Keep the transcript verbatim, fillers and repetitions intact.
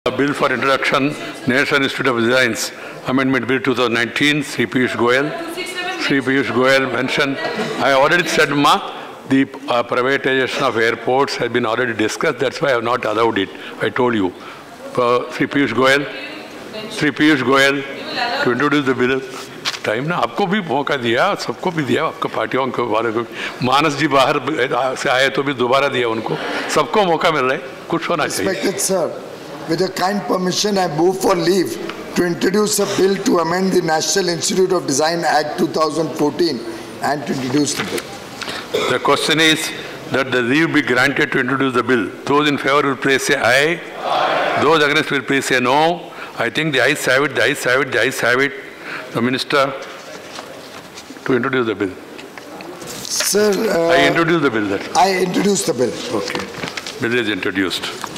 Bill for Introduction, National Institute of Designs, Amendment Bill two thousand nineteen, Sri Piyush Goyal. Sri Piyush Goyal mentioned, I already said, Ma, the uh, privatization of airports has been already discussed. That's why I have not allowed it. I told you. Uh, Sri Piyush Goyal, Sri Piyush Goyal, to introduce the bill. Time ना आपको भी मौका दिया, सबको भी दिया, आपको पार्टियों को वाले को, मानस जी बाहर से आए तो भी दोबारा दिया उनको, सबको मौका मिल रहा है, कुछ होना चाहिए. Respected sir, with your kind permission, I move for leave to introduce a bill to amend the National Institute of Design Act two thousand fourteen and to introduce the bill. The question is that the leave be granted to introduce the bill. Those in favor will please say aye. Aye. Those against will please say no. I think the ayes have it, the ayes have it, the ayes have it. The Minister to introduce the bill. Sir, uh, I introduce the bill. That. I introduce the bill. Okay. Bill is introduced.